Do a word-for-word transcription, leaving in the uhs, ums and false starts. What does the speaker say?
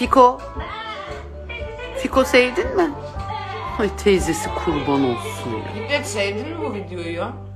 Fiko. Fiko sevdin mi? Ay teyzesi kurban olsun ya. Fikret sevdin mi bu videoyu?